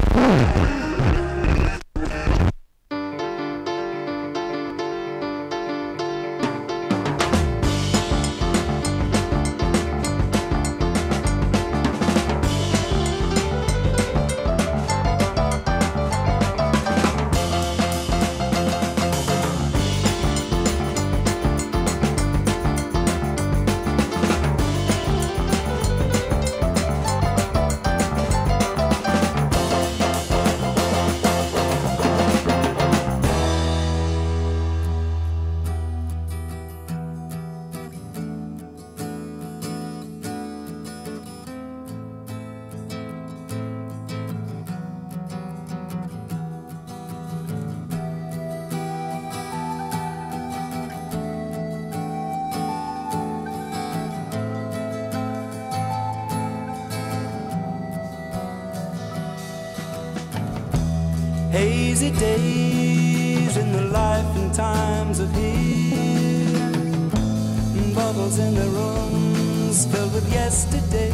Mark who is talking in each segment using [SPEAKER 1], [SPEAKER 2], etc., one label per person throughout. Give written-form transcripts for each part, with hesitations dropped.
[SPEAKER 1] Hazy days in the life and times of here, bubbles in the rooms filled with yesterday.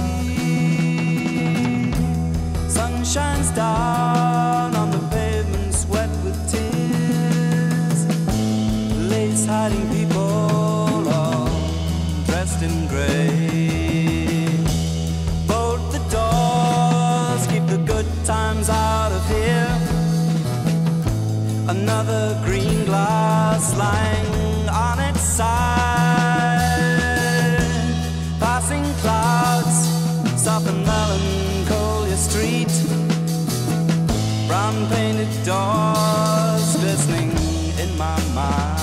[SPEAKER 1] Sun shines down on the pavements wet with tears, lace hiding people all dressed in grey. Bolt the doors, keep the good times out of here. Another green glass lying on its side. Passing clouds soften Melancholia Street. Brown painted doors glistening in my mind.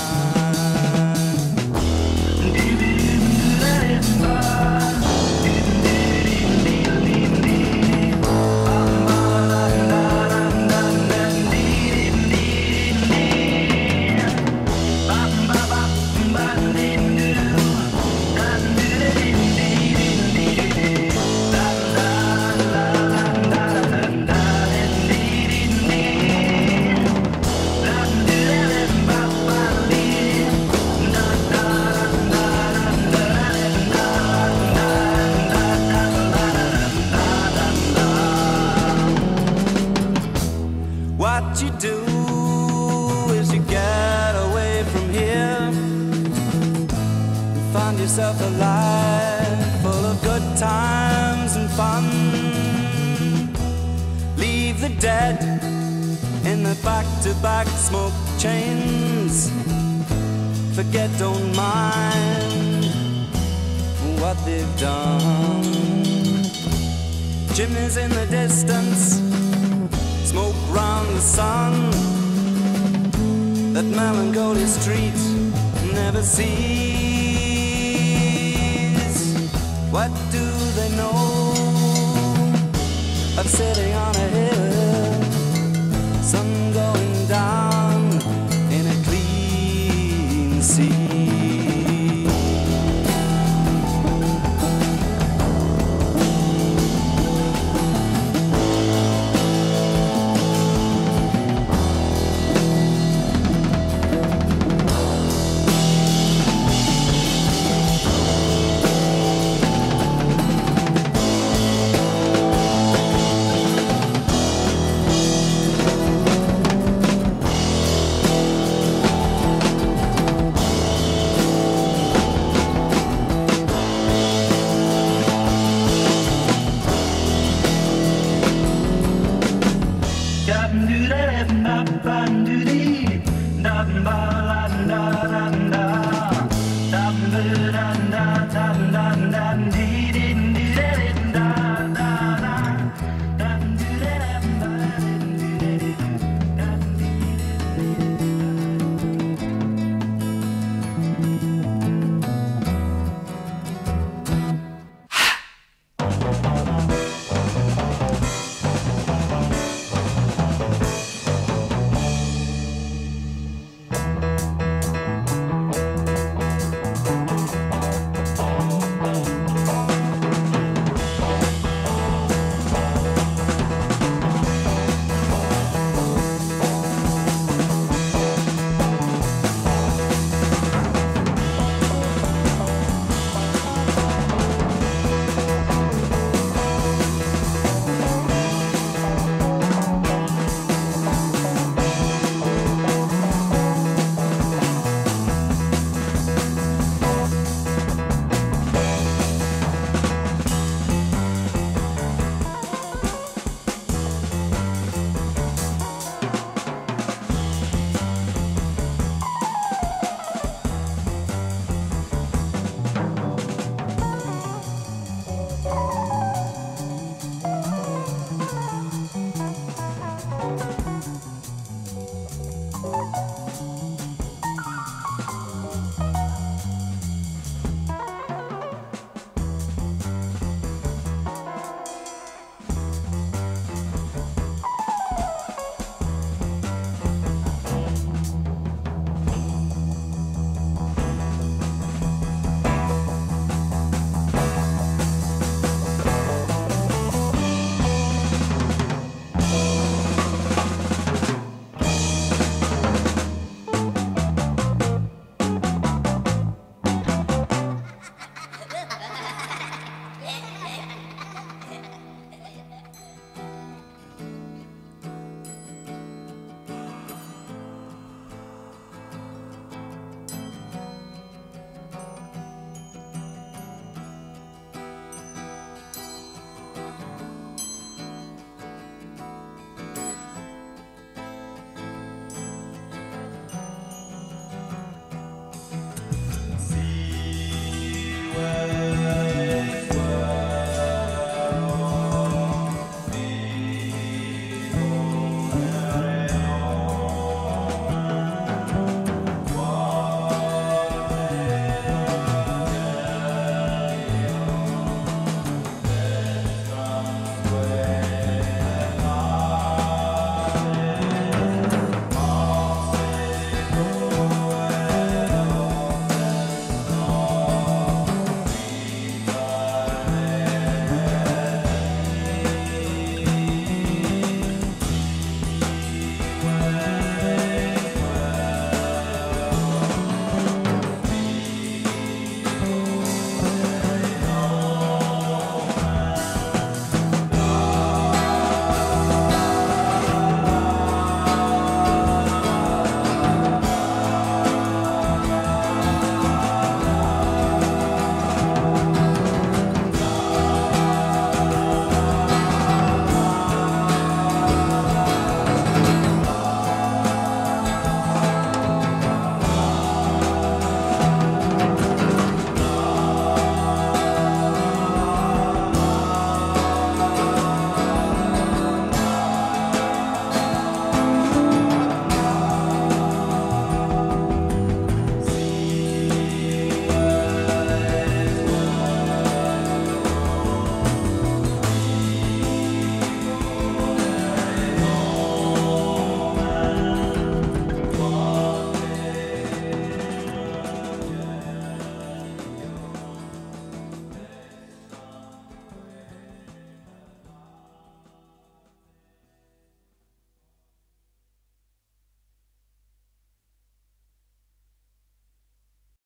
[SPEAKER 1] What you do is you get away from here, find yourself a life full of good times and fun. Leave the dead in the back-to-back smoke chains. Forget, don't mind what they've done. Chimneys in the distance, smoke round the sun. That Melancholia Street never sees. What do they know of sitting on a hill, sun going down in a clean sea?
[SPEAKER 2] Do that.